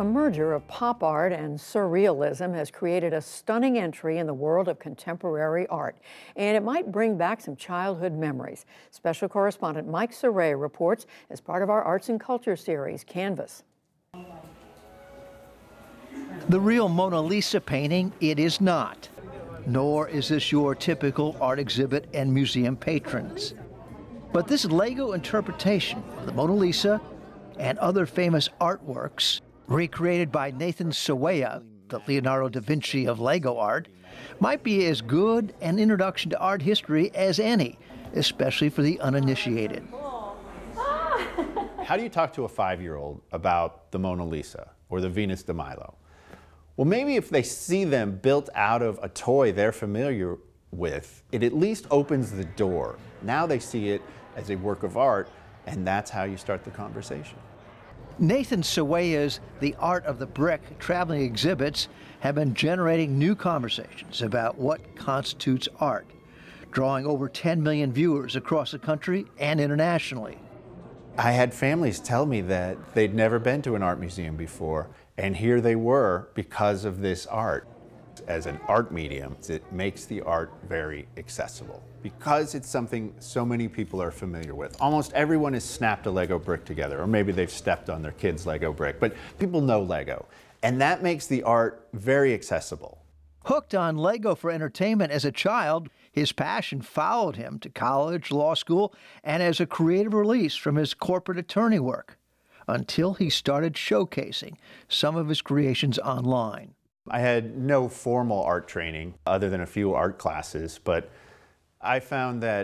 A merger of pop art and surrealism has created a stunning entry in the world of contemporary art, and it might bring back some childhood memories. Special correspondent Mike Cerre reports as part of our Arts and Culture series, Canvas. The real Mona Lisa painting, it is not. Nor is this your typical art exhibit and museum patrons. But this Lego interpretation of the Mona Lisa and other famous artworks, recreated by Nathan Cerre, the Leonardo da Vinci of Lego art, might be as good an introduction to art history as any, especially for the uninitiated. How do you talk to a 5-year-old about the Mona Lisa or the Venus de Milo? Well, maybe if they see them built out of a toy they're familiar with, it at least opens the door. Now they see it as a work of art, and that's how you start the conversation. Nathan Cerre's The Art of the Brick traveling exhibits have been generating new conversations about what constitutes art, drawing over 10 million viewers across the country and internationally. I had families tell me that they'd never been to an art museum before, and here they were because of this art. As an art medium, it makes the art very accessible because it's something so many people are familiar with. Almost everyone has snapped a Lego brick together, or maybe they've stepped on their kid's Lego brick, but people know Lego, and that makes the art very accessible. Hooked on Lego for entertainment as a child, his passion followed him to college, law school, and as a creative release from his corporate attorney work, until he started showcasing some of his creations online. I had no formal art training other than a few art classes, but I found that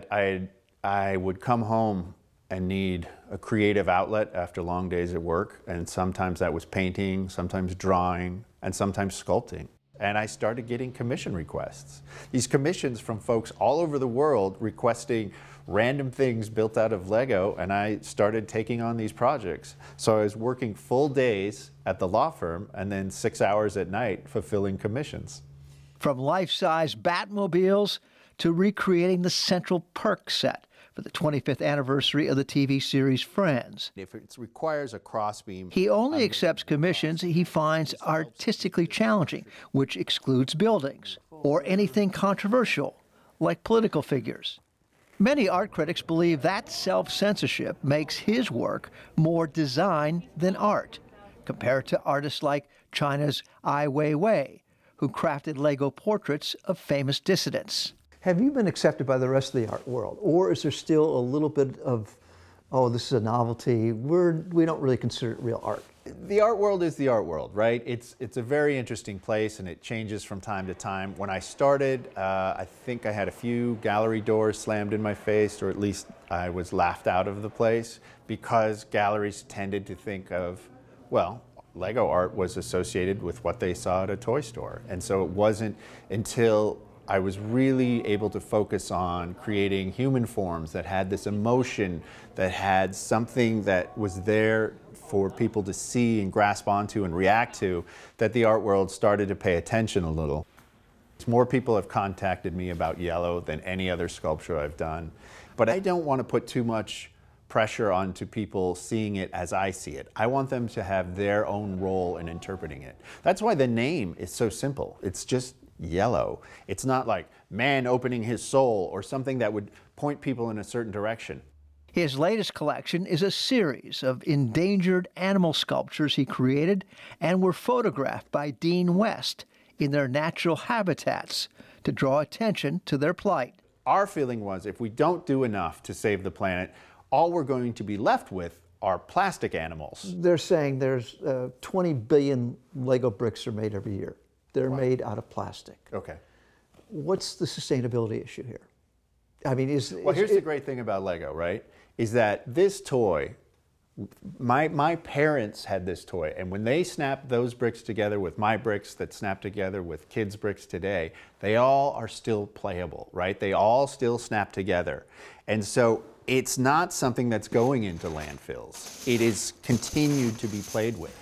I would come home and need a creative outlet after long days at work, and sometimes that was painting, sometimes drawing, and sometimes sculpting. And I started getting commission requests. These commissions from folks all over the world requesting random things built out of Lego, and I started taking on these projects. So I was working full days at the law firm and then 6 hours at night fulfilling commissions. From life-size Batmobiles to recreating the Central Perk set for the 25th anniversary of the TV series Friends. If it requires a crossbeam... He only accepts commissions he finds artistically challenging, which excludes buildings, or anything controversial, like political figures. Many art critics believe that self-censorship makes his work more design than art, compared to artists like China's Ai Weiwei, who crafted Lego portraits of famous dissidents. Have you been accepted by the rest of the art world, or is there still a little bit of, oh, this is a novelty, we don't really consider it real art? The art world is the art world, right? It's a very interesting place, and it changes from time to time. When I started, I think I had a few gallery doors slammed in my face, or at least I was laughed out of the place, because galleries tended to think of, well, Lego art was associated with what they saw at a toy store. And so it wasn't until I was really able to focus on creating human forms that had this emotion, that had something that was there for people to see and grasp onto and react to, that the art world started to pay attention a little. More people have contacted me about yellow than any other sculpture I've done. But I don't want to put too much pressure onto people seeing it as I see it. I want them to have their own role in interpreting it. That's why the name is so simple. It's just yellow. It's not like man opening his soul or something that would point people in a certain direction. His latest collection is a series of endangered animal sculptures he created and were photographed by Dean West in their natural habitats to draw attention to their plight. Our feeling was if we don't do enough to save the planet, all we're going to be left with are plastic animals. They're saying there's 20 billion Lego bricks are made every year. They're made out of plastic. Okay. What's the sustainability issue here? I mean, here's the great thing about Lego, right? Is that this toy, my parents had this toy, and when they snapped those bricks together with my bricks that snap together with kids' bricks today, they all are still playable, right? They all still snap together. And so it's not something that's going into landfills. It is continued to be played with.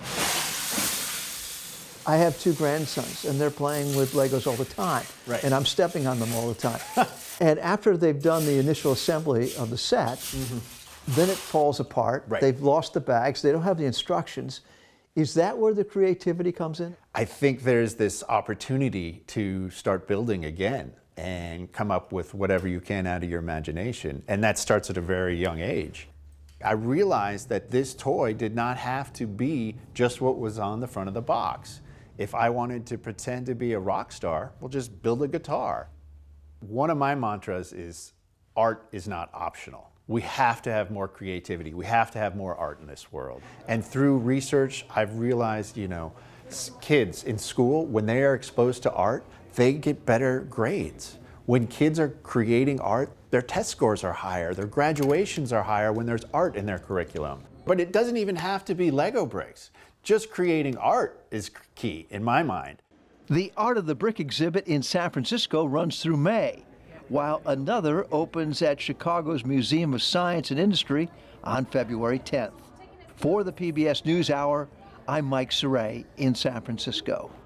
I have 2 grandsons, and they're playing with Legos all the time. Right. And I'm stepping on them all the time. And after they've done the initial assembly of the set, then it falls apart. Right. They've lost the bags. They don't have the instructions. Is that where the creativity comes in? I think there's this opportunity to start building again and come up with whatever you can out of your imagination. And that starts at a very young age. I realized that this toy did not have to be just what was on the front of the box. If I wanted to pretend to be a rock star, well, just build a guitar. One of my mantras is art is not optional. We have to have more creativity. We have to have more art in this world. And through research, I've realized, you know, kids in school, when they are exposed to art, they get better grades. When kids are creating art, their test scores are higher, their graduations are higher when there's art in their curriculum. But it doesn't even have to be Lego bricks. Just creating art is key, in my mind. The Art of the Brick exhibit in San Francisco runs through May, while another opens at Chicago's Museum of Science and Industry on February 10th. For the PBS NewsHour, I'm Mike Cerre in San Francisco.